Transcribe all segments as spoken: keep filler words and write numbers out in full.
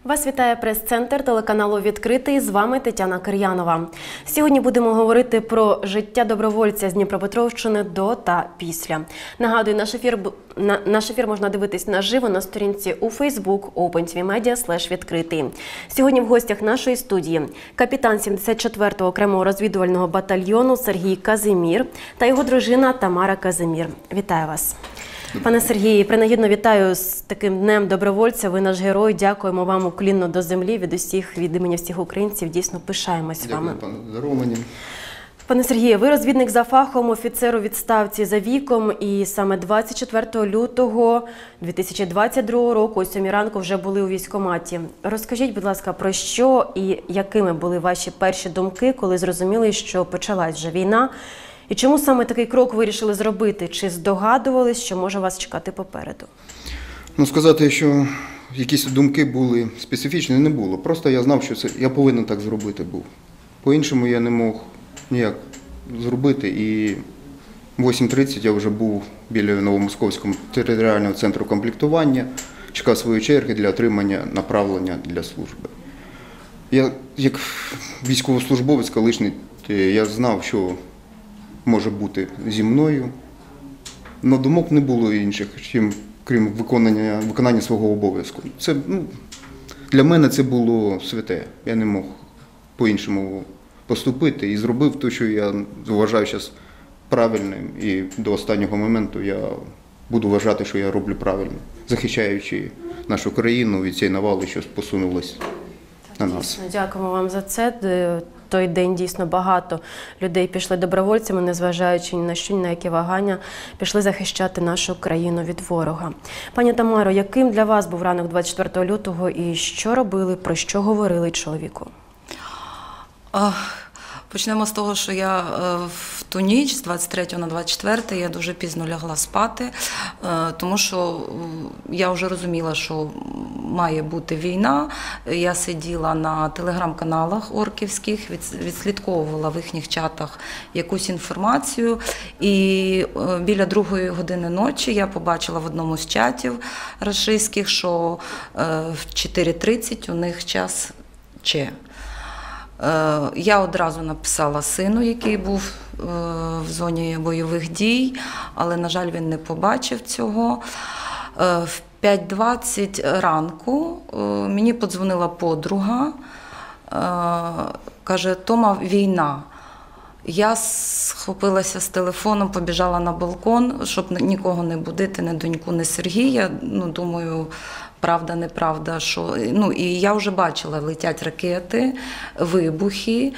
Вас вітає прес-центр телеканалу «Відкритий». З вами Тетяна Кир'янова. Сьогодні будемо говорити про життя добровольця з Дніпропетровщини до та після. Нагадую, наш ефір, наш ефір можна дивитись наживо на сторінці у Facebook OpenTVMedia слеш відкритий. Сьогодні в гостях нашої студії капітан сімдесят четвертого окремого розвідувального батальйону Сергій Казимір та його дружина Тамара Казимір. Вітаю вас. Пане Сергію, принагідно вітаю з таким днем добровольця. Ви наш герой. Дякуємо вам уклінно до землі від усіх, від імені всіх українців. Дійсно, пишаємось вами. Дякую, пане Даровані. Пане Сергію, ви розвідник за фахом, офіцер у відставці за віком. І саме двадцять четвертого лютого дві тисячі двадцять другого року о сьомій ранку вже були у військкоматі. Розкажіть, будь ласка, про що і якими були ваші перші думки, коли зрозуміли, що почалась вже війна? І чому саме такий крок вирішили зробити? Чи здогадувались, що може вас чекати попереду? Ну, сказати, що якісь думки були специфічні, не було. Просто я знав, що це я повинен так зробити був. По-іншому я не мог ніяк зробити. І в восьма тридцять я вже був біля Новомосковського територіального центру комплектування, чекав свої черги для отримання направлення для служби. Я, як військовослужбовець колишній, я знав, що може бути зі мною, але думок не було інших, чим, крім виконання, виконання свого обов'язку. Це, ну, для мене це було святе. Я не мог по-іншому поступити і зробив те, що я вважаю зараз правильним. І до останнього моменту я буду вважати, що я роблю правильно, захищаючи нашу країну від цієї навали, що посунулась на нас. Дякуємо вам за це. Той день дійсно багато людей пішли добровольцями, незважаючи ні на що, ні на які вагання, пішли захищати нашу країну від ворога. Пані Тамаро, яким для вас був ранок двадцять четвертого лютого і що робили, про що говорили чоловіку? Почнемо з того, що я в ту ніч, з двадцять третього на двадцять четверте, я дуже пізно лягла спати, тому що я вже розуміла, що має бути війна. Я сиділа на телеграм-каналах орківських, відслідковувала в їхніх чатах якусь інформацію. І біля другої години ночі я побачила в одному з чатів рашистських, що в чотири тридцять у них час Ч. Я одразу написала сину, який був в зоні бойових дій, але, на жаль, він не побачив цього. В п'ять двадцять ранку мені подзвонила подруга, каже: «Тома, війна». Я схопилася з телефоном, побіжала на балкон, щоб нікого не будити, ні доньку, ні Сергія. Ну, думаю, правда, неправда, що... Ну, і я вже бачила, летять ракети, вибухи,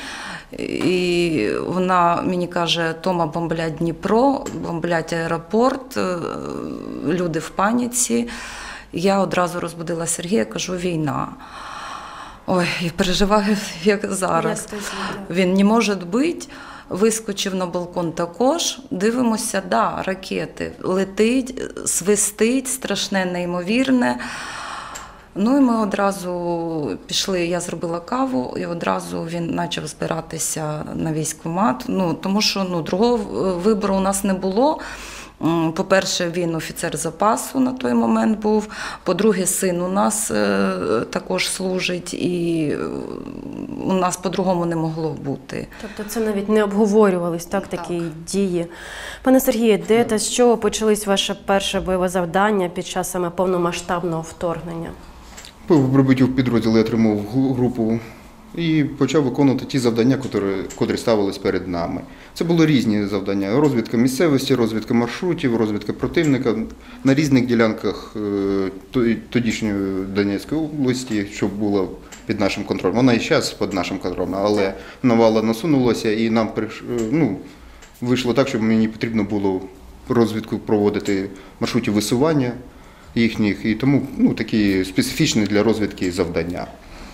і вона мені каже: «Тома, бомблять Дніпро, бомблять аеропорт, люди в паніці». Я одразу розбудила Сергія, кажу: «Війна». Ой, я переживаю, як зараз. Він не може бути. Вискочив на балкон також, дивимося, да, ракети, летить, свистить, страшне, неймовірне. Ну і ми одразу пішли, я зробила каву, і одразу він почав збиратися на військкомат, ну, тому що ну, другого вибору у нас не було. По-перше, він офіцер запасу на той момент був, по-друге, син у нас е, також служить, і у нас по-другому не могло бути. Тобто це навіть не обговорювались, так, так. такі дії. Пане Сергію, де та з чого почались ваше перше бойове завдання під час саме повномасштабного вторгнення? По прибуттю в підрозділ я отримав групу і почав виконувати ті завдання, котрі ставились перед нами. Це були різні завдання: розвідка місцевості, розвідка маршрутів, розвідка противника на різних ділянках тодішньої Донецької області, що було під нашим контролем. Вона і зараз під нашим контролем, але навала насунулася, і нам ну, вийшло так, що мені потрібно було розвідку проводити маршрутів висування їхніх, і тому ну, такі специфічні для розвідки завдання.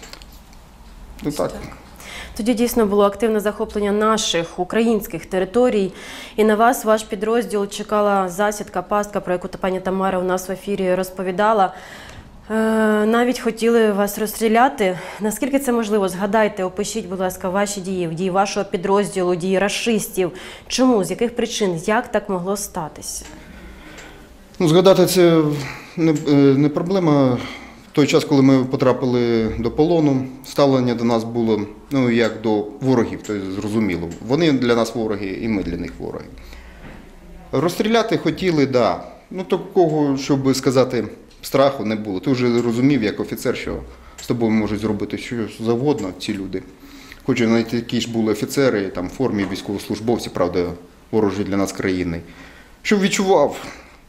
Ну, так. Тоді дійсно було активне захоплення наших українських територій, і на вас, ваш підрозділ, чекала засідка, пастка, про яку пані Тамара у нас в ефірі розповідала. Е, навіть хотіли вас розстріляти. Наскільки це можливо? Згадайте, опишіть, будь ласка, ваші дії, дії вашого підрозділу, дії рашистів. Чому, з яких причин, як так могло статися? Ну, згадати це не, не проблема. В той час, коли ми потрапили до полону, ставлення до нас було, ну, як до ворогів, тобто зрозуміло. Вони для нас вороги, і ми для них вороги. Розстріляти хотіли, так. Да. Ну, такого, щоб сказати, страху не було. Ти вже розумів, як офіцер, що з тобою можуть зробити що завгодно ці люди. Хоч навіть такі ж були офіцери, там, в формі військовослужбовці, правда, ворожі для нас країни. Щоб відчував,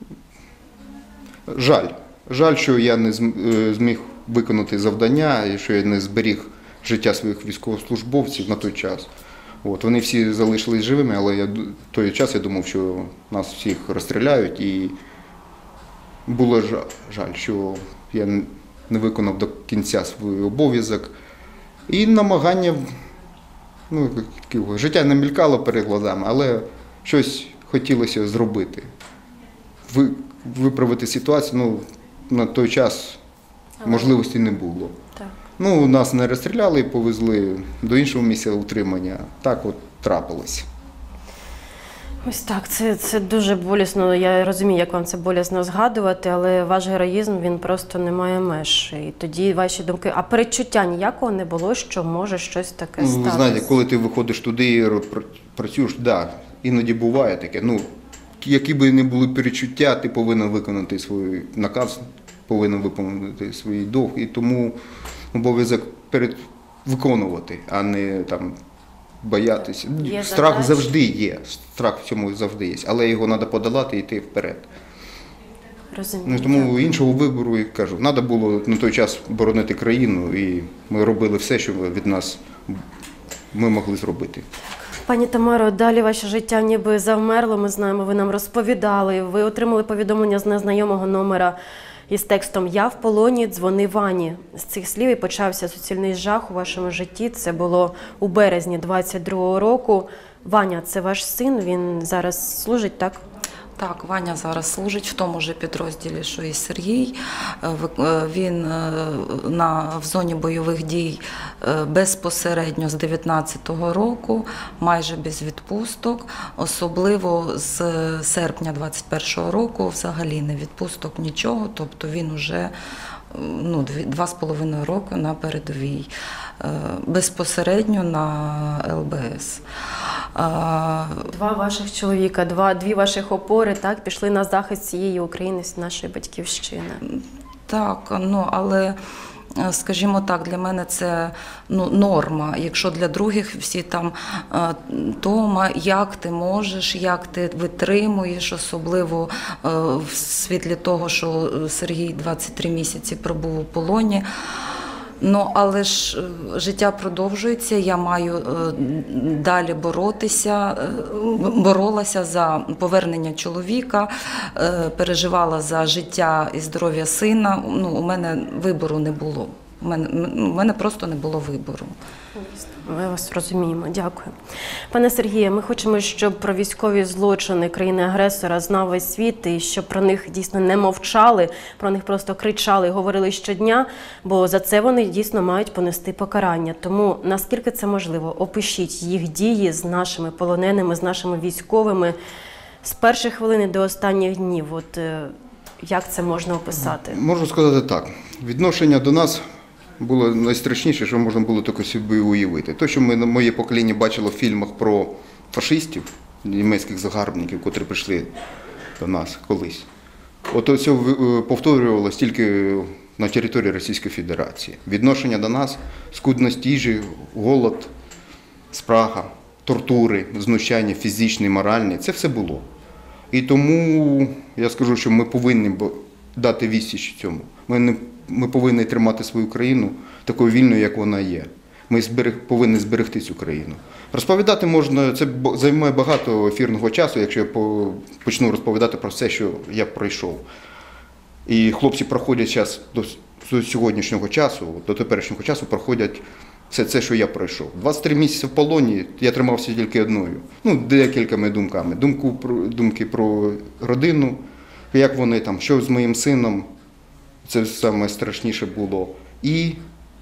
жаль. Жаль, що я не зміг виконати завдання, і що я не зберіг життя своїх військовослужбовців на той час. От, вони всі залишились живими, але я, той час я думав, що нас всіх розстріляють, і було жаль, що я не виконав до кінця свій обов'язок. І намагання, ну, життя не мількало перед глазами, але щось хотілося зробити, виправити ситуацію. Ну, на той час можливості не було. Так. Ну, нас не розстріляли і повезли до іншого місця утримання. Так от трапилось. Ось так, це, це дуже болісно. Я розумію, як вам це болісно згадувати, але ваш героїзм, він просто не має меж. І тоді ваші думки, а передчуття ніякого не було, що може щось таке Ну, статися? ви знаєте, коли ти виходиш туди і працюєш, так, да, іноді буває таке. Ну, які б не були передчуття, ти повинен виконати свій наказ, повинен виконати свій довг, і тому обов'язок перед виконувати, а не там боятися. Є Страх задачі. завжди є, страх в цьому завжди є, але його треба подолати і йти вперед. Розумію. Ну, тому Дякую. іншого вибору, як кажу, треба було на той час боронити країну, і ми робили все, що від нас ми могли зробити. Пані Тамаро, далі ваше життя ніби завмерло, ми знаємо, ви нам розповідали, ви отримали повідомлення з незнайомого номера із текстом «Я в полоні, дзвони Вані». З цих слів і почався суцільний жах у вашому житті. Це було у березні двадцять другого року. Ваня, це ваш син, він зараз служить, так? Так, Ваня зараз служить в тому ж підрозділі, що і Сергій. Е, ви- е, Він е, на, в зоні бойових дій е, безпосередньо з дев'ятнадцятого року, майже без відпусток. Особливо з серпня двадцять першого року взагалі не відпусток, нічого. Тобто він уже ну, дві, два з половиною роки на передовій, е, безпосередньо на ел бе ес. Е, Два ваших чоловіка, два, дві ваших опори, так, пішли на захист цієї України, нашої батьківщини. Так, ну але, е, скажімо так, для мене це ну, норма. Якщо для других всі там е, Тома, як ти можеш, як ти витримуєш, особливо е, в світлі того, що Сергій двадцять три місяці пробув у полоні. Ну, але ж е, життя продовжується, я маю е, далі боротися, е, боролася за повернення чоловіка, е, переживала за життя і здоров'я сина. Ну, у мене вибору не було. У мене, у мене просто не було вибору. Ми вас розуміємо, дякую. Пане Сергію, ми хочемо, щоб про військові злочини країни-агресора знав весь світ, і щоб про них дійсно не мовчали, про них просто кричали і говорили щодня, бо за це вони дійсно мають понести покарання. Тому наскільки це можливо, опишіть їх дії з нашими полоненими, з нашими військовими з перших хвилини до останніх днів. От е, як це можна описати? Можу сказати так, відношення до нас було найстрашніше, що можна було тільки собі уявити. Те, що ми, моє покоління бачило в фільмах про фашистів, німецьких загарбників, котрі прийшли до нас колись. От це повторювалося тільки на території Російської Федерації. Відношення до нас, скудність їжі, голод, спрага, тортури, знущання фізичні, моральні – це все було. І тому я скажу, що ми повинні дати відсіч цьому. Ми, не, ми повинні тримати свою країну такою вільною, як вона є. Ми зберег, повинні зберегти цю країну. Розповідати можна, це займає багато ефірного часу, якщо я по, почну розповідати про все, що я пройшов. І хлопці проходять зараз до, до сьогоднішнього часу, до теперішнього часу проходять все це, що я пройшов. двадцять три місяці в полоні я тримався тільки одною, ну, декількома думками. Думку, думки про родину, як вони там, що з моїм сином, це саме страшніше було. І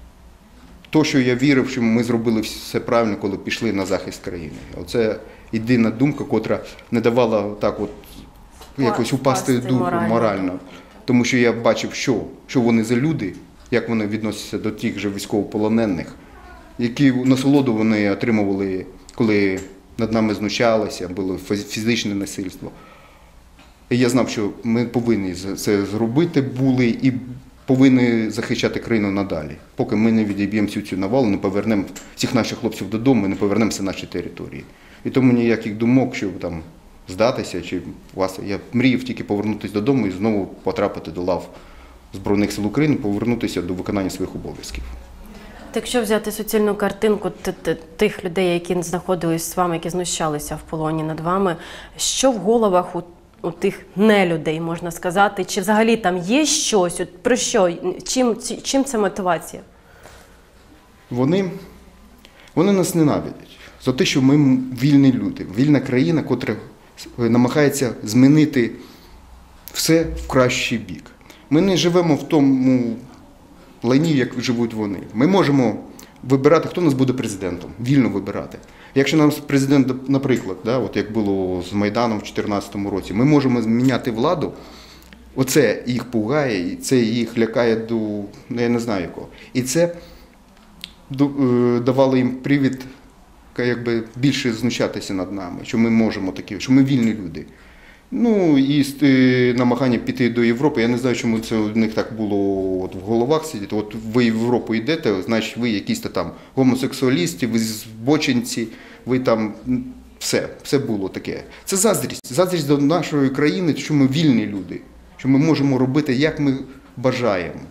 то, що я вірив, що ми зробили все правильно, коли пішли на захист країни. Оце єдина думка, котра не давала так от якось упасти Впасти духу морально. морально. Тому що я бачив, що, що вони за люди, як вони відносяться до тих же військовополонених, які насолоду вони отримували, коли над нами знущалися, було фізичне насильство. І я знав, що ми повинні це зробити були і повинні захищати країну надалі, поки ми не відіб'ємо всю цю навалу, не повернемо всіх наших хлопців додому, не повернемося на наші території. І тому ніяких думок, щоб там здатися, чи вас, я мріяв тільки повернутися додому і знову потрапити до лав Збройних сил України, повернутися до виконання своїх обов'язків. Якщо взяти суцільну картинку тих людей, які знаходились з вами, які знущалися в полоні над вами, що в головах у, у тих нелюдей, можна сказати? Чи взагалі там є щось? От про що? Чим, чим це мотивація? Вони, вони нас ненавидять за те, що ми вільні люди, вільна країна, котра намагається змінити все в кращий бік. Ми не живемо в тому лайні, як живуть вони. Ми можемо вибирати, хто нас буде президентом, вільно вибирати. Якщо нам президент, наприклад, да, от як було з Майданом в дві тисячі чотирнадцятому році, ми можемо зміняти владу, оце їх пугає, і це їх лякає до, ну, я не знаю якого. І це давало їм привід якби більше знущатися над нами, що ми можемо такі, що ми вільні люди. Ну і намагання піти до Європи, я не знаю, чому це у них так було от в головах сидіти. От ви в Європу йдете, значить ви якісь там гомосексуалісти, ви збочинці, ви там, все, все було таке. Це заздрість, заздрість до нашої країни, що ми вільні люди, що ми можемо робити, як ми бажаємо.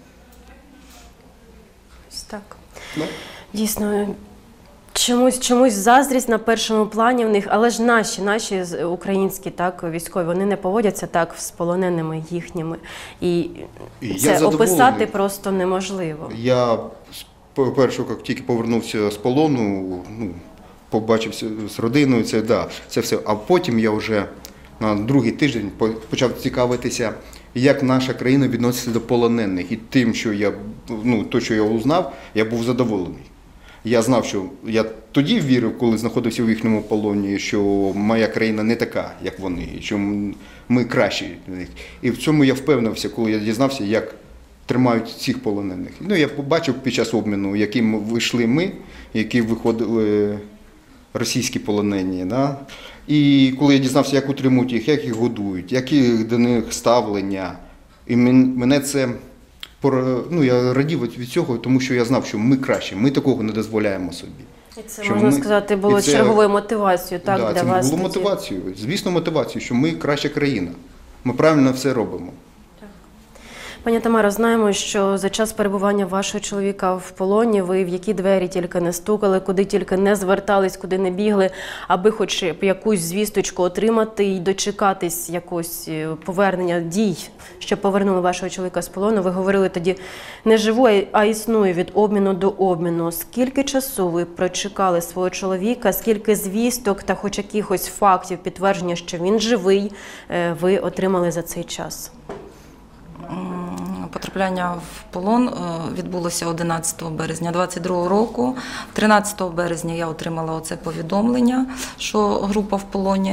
Так. Да? Дійсно. Чомусь, чомусь заздрість на першому плані в них, але ж наші, наші українські так, військові, вони не поводяться так з полоненими їхніми. І, і це описати просто неможливо. Я, по-перше, як тільки повернувся з полону, ну, побачився з родиною, це, да, це все. А потім я вже на другий тиждень почав цікавитися, як наша країна відноситься до полонених. І тим, що я, ну, то, що я узнав, я був задоволений. Я знав, що я тоді вірив, коли знаходився в їхньому полоні, що моя країна не така, як вони, що ми кращі. І в цьому я впевнився, коли я дізнався, як тримають цих полонених. Ну, я побачив під час обміну, яким вийшли ми, які виходили російські полонені. Да? І коли я дізнався, як утримують їх, як їх годують, які до них ставлення, і мене це... Ну, я радів від цього, тому що я знав, що ми краще, ми такого не дозволяємо собі. І це, що можна ми... сказати, було це... черговою мотивацією, так, да, для це вас? Це було тоді... мотивацією, звісно, мотивацією, що ми краща країна, ми правильно все робимо. Пані Тамаро, знаємо, що за час перебування вашого чоловіка в полоні ви в які двері тільки не стукали, куди тільки не звертались, куди не бігли, аби хоч якусь звісточку отримати і дочекатись якогось повернення дій, щоб повернули вашого чоловіка з полону. Ви говорили тоді, не живу, а існую від обміну до обміну. Скільки часу ви прочекали свого чоловіка, скільки звісток та хоч якихось фактів підтвердження, що він живий, ви отримали за цей час? Потрапляння в полон відбулося одинадцятого березня двадцять другого року. тринадцятого березня я отримала оце повідомлення, що група в полоні.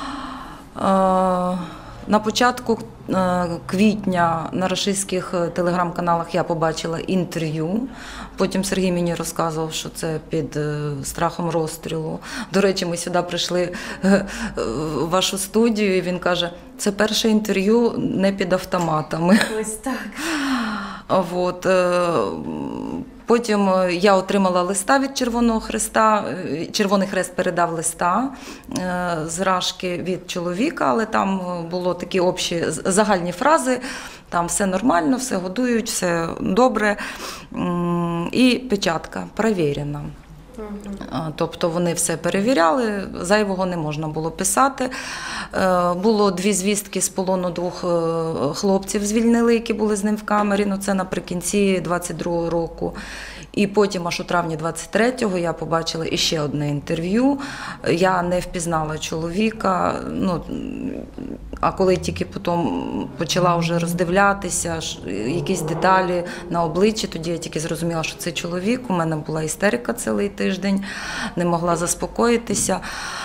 На початку квітня на рашистських телеграм-каналах я побачила інтерв'ю. Потім Сергій мені розказував, що це під страхом розстрілу. До речі, ми сюди прийшли в вашу студію, і він каже, це перше інтерв'ю не під автоматами. Ось так. От. Потім я отримала листа від Червоного Хреста. Червоний Хрест передав листа з Рашки від чоловіка, але там було такі общі загальні фрази. Там все нормально, все годують, все добре. І печатка перевірена. Тобто вони все перевіряли, зайвого не можна було писати. Було дві звістки з полону, двох хлопців звільнили, які були з ним в камері, ну це наприкінці двадцять другого року. І потім, аж у травні двадцять третього, я побачила іще одне інтерв'ю. Я не впізнала чоловіка, ну, а коли тільки потім почала вже роздивлятися, якісь деталі на обличчі, тоді я тільки зрозуміла, що це чоловік. У мене була істерика цілий тиждень, не могла заспокоїтися.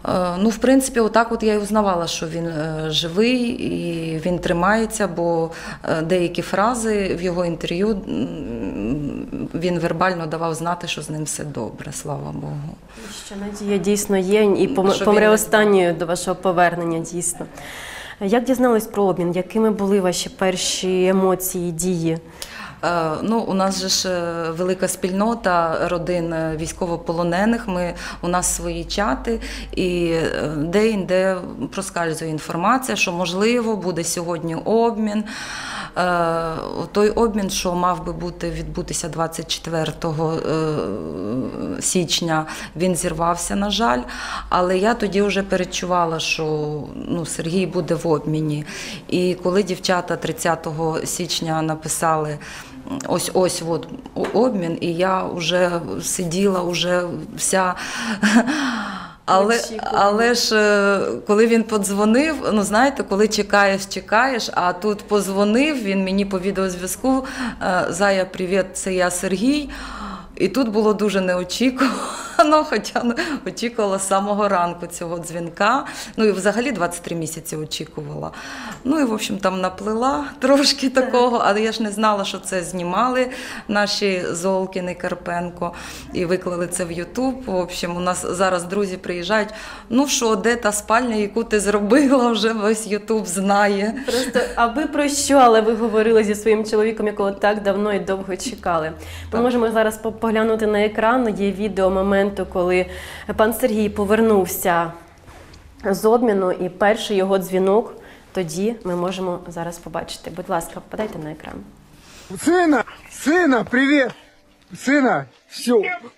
Ну, в принципі, отак от я і узнавала, що він е, живий і він тримається, бо е, деякі фрази в його інтерв'ю м, він вербально давав знати, що з ним все добре, слава Богу. Що надія дійсно є і пом- Що помре він не останньою до вашого повернення, дійсно. Як дізнались про обмін? Якими були ваші перші емоції, дії? Е, Ну, у нас же ж е, велика спільнота родин е, військовополонених. Ми, у нас свої чати, і е, де-інде проскальзує інформація, що, можливо, буде сьогодні обмін. Е, Той обмін, що мав би бути відбутися двадцять четвертого січня, він зірвався, на жаль. Але я тоді вже передчувала, що ну, Сергій буде в обміні. І коли дівчата тридцятого січня написали ось-ось от обмін, і я вже сиділа, вже вся... Але, але ж коли він подзвонив, ну знаєте, коли чекаєш, чекаєш, а тут подзвонив, він мені по відеозв'язку: «Зая, привіт, це я, Сергій». І тут було дуже неочікувано, хоча очікувала з самого ранку цього дзвінка. Ну і взагалі двадцять три місяці очікувала. Ну і, в общем, там наплила трошки такого, але я ж не знала, що це знімали наші Золкін і Карпенко і виклали це в Ютуб. В общем, у нас зараз друзі приїжджають: ну що, де та спальня, яку ти зробила, вже весь Ютуб знає. Просто аби про що, але ви говорили зі своїм чоловіком, якого так давно і довго чекали. Ми можемо зараз поглянути на екран, є відео моменту, коли пан Сергій повернувся з обміну, і перший його дзвінок тоді ми можемо зараз побачити. Будь ласка, подайте на екран. Сына, сына, привет! Сына, все.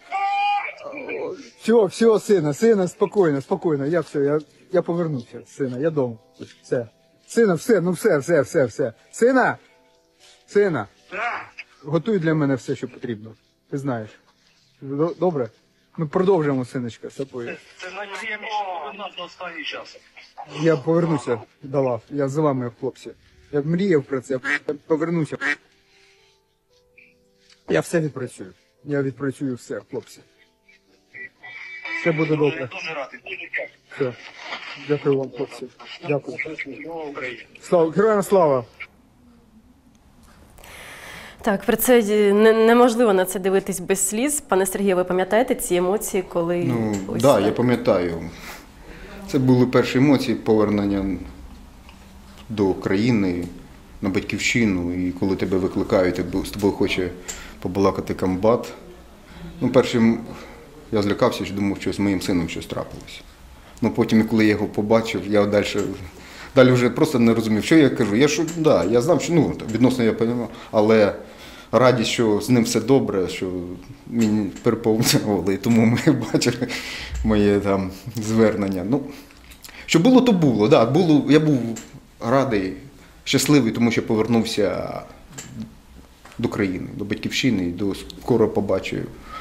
Все, все, сына, сына, спокойно, спокойно. Я все, я, я повернуся, сина, я дома. Все. Сина, все, ну все, все, все, все. Сина, сина, готуй для мене все, що потрібно. Ти знаєш. Д- Добре? Ну продовжуємо, синочка, з тобою. Це найприємніше у нас на останній час. Я повернуся до лав. Я за вами, хлопці. Я мріяв про це, я повернуся. Я все відпрацюю. Я відпрацюю все, хлопці. Все буде добре. Дуже радий. Дуже дякую. Все. Дякую вам, хлопці. Дякую. Слава Україні. Слава, героям слава! Так, про це не- неможливо на це дивитись без сліз. Пане Сергію, ви пам'ятаєте ці емоції, коли... Ну, ось так, да, так? я пам'ятаю. Це були перші емоції повернення до країни, на батьківщину. І коли тебе викликають, і з тобою хоче побалакати комбат. Ну, першим я злякався, що думав, що з моїм сином щось трапилося. Ну, потім, коли я його побачив, я далі, далі вже просто не розумів, що я кажу. Я, що, да, я знав, що ну, відносно я розумів, але радість, що з ним все добре, що мені переповнювали, і тому ми бачили моє там звернення. Ну, що було, то було. Да, було. Я був радий, щасливий, тому що повернувся до країни, до батьківщини, і до скоро побачу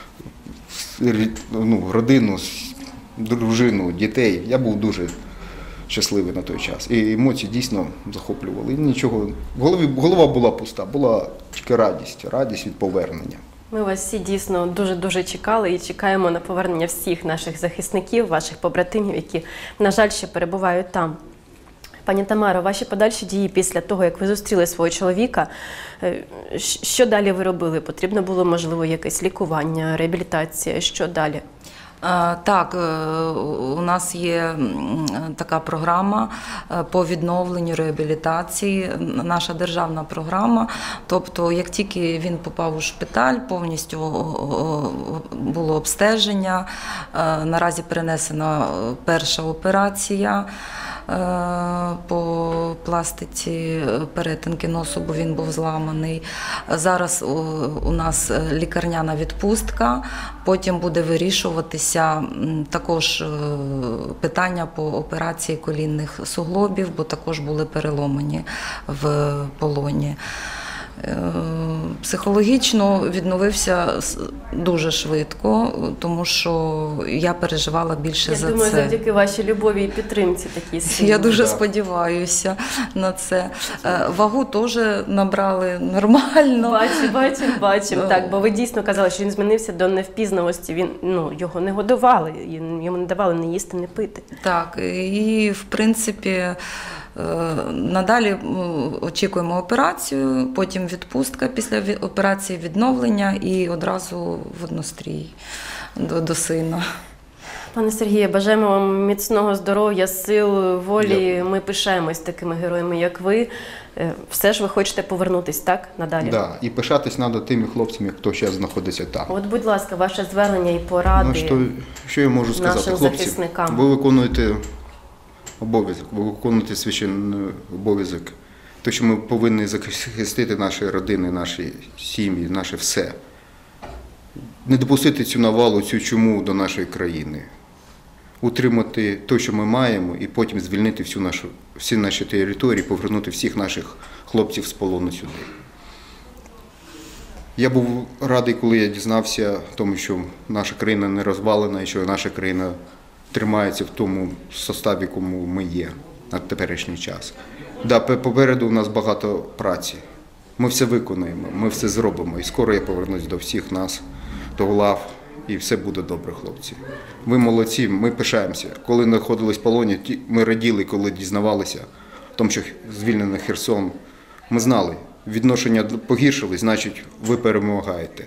ну, родину, дружину, дітей. Я був дуже щасливий на той час. І емоції дійсно захоплювали. І нічого, в голові, голова була пуста, була тільки радість, радість від повернення. Ми вас всі дійсно дуже-дуже чекали і чекаємо на повернення всіх наших захисників, ваших побратимів, які, на жаль, ще перебувають там. Пані Тамаро, ваші подальші дії після того, як ви зустріли свого чоловіка, е, щ- що далі ви робили? Потрібно було, можливо, якесь лікування, реабілітація, що далі? Е, Так, е, у нас є м, така програма е, по відновленню реабілітації, наша державна програма. Тобто, як тільки він попав у шпиталь, повністю о, о, було обстеження, е, наразі перенесена перша операція е, по пластиці перетинки носу, бо він був зламаний. Зараз у, у нас лікарняна відпустка, потім буде вирішуватися м, також е, питання по операції колінних суглобів, бо також були переломані в полоні. Е, Психологічно відновився с- дуже швидко, тому що я переживала більше Я за думаю, це. завдяки вашій любові і підтримці такі сильні. Я дуже Да. сподіваюся на це. Е, Вагу теж набрали нормально. Бачимо, бачимо, бачимо. Так, бо ви дійсно казали, що він змінився до невпізнавості. Він, ну, його не годували, і йому не давали не їсти, не пити. Так, і в принципі е, надалі м, очікуємо операцію, потім відпустка після ві- операції, відновлення і одразу в однострій до, до сина. Пане Сергію, бажаємо вам міцного здоров'я, сил, волі. Дякую. Ми пишаємось такими героями, як ви. Е, Все ж ви хочете повернутись, так, надалі? Да. І пишатись треба тими хлопцями, хто зараз знаходиться там. От, будь ласка, ваше звернення і поради. Ну, що, що я можу сказати? нашим Хлопці, захисникам. ви виконуєте обов'язок, ви виконуєте священний обов'язок. Те, що ми повинні захистити наші родини, наші сім'ї, наше все. Не допустити цю навалу, цю чуму до нашої країни. Утримати те, що ми маємо, і потім звільнити всю нашу, всі наші території, повернути всіх наших хлопців з полону сюди. Я був радий, коли я дізнався, тому що наша країна не розвалена, і що наша країна тримається в тому составі, якому ми є на теперішній час. Да, попереду у нас багато праці. Ми все виконаємо, ми все зробимо. І скоро я повернусь до всіх нас, до лав, і все буде добре, хлопці. Ви молодці, ми пишаємося. Коли знаходились в полоні, ті- ми раділи, коли дізнавалися, тому що звільнений Херсон. Ми знали, відношення погіршились, значить, ви перемагаєте.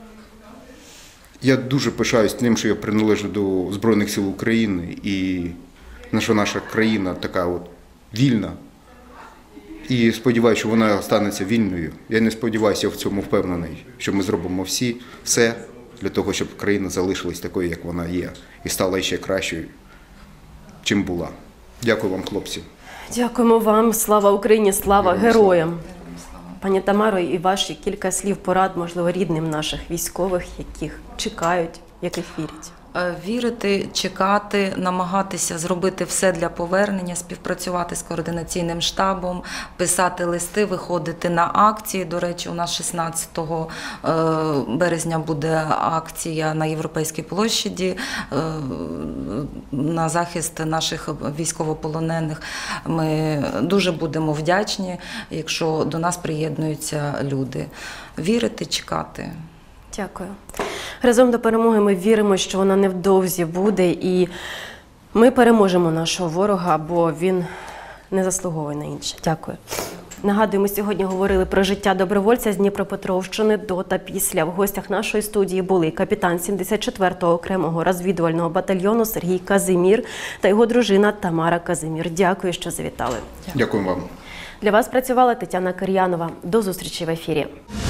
Я дуже пишаюсь тим, що я приналежу до Збройних сил України і що наша країна така от вільна. І сподіваюся, що вона станеться вільною. Я не сподіваюся, я в цьому впевнений, що ми зробимо всі все для того, щоб країна залишилась такою, як вона є, і стала ще кращою, чим була. Дякую вам, хлопці. Дякуємо вам. Слава Україні, слава Героям героям. Пані Тамаро, і ваші кілька слів порад, можливо, рідним наших військових, яких чекають, яких вірять. Е, Вірити, чекати, намагатися зробити все для повернення, співпрацювати з координаційним штабом, писати листи, виходити на акції. До речі, у нас шістнадцятого березня буде акція на Європейській площаді е, на захист наших військовополонених. Ми дуже будемо вдячні, якщо до нас приєднуються люди. Вірити, чекати. Дякую. Разом до перемоги ми віримо, що вона невдовзі буде, і ми переможемо нашого ворога, бо він не заслуговує на інше. Дякую. Нагадую, ми сьогодні говорили про життя добровольця з Дніпропетровщини до та після. В гостях нашої студії були капітан сімдесят четвертого окремого розвідувального батальйону Сергій Казимір та його дружина Тамара Казимір. Дякую, що завітали. Дякую вам. Для вас працювала Тетяна Кир'янова. До зустрічі в ефірі.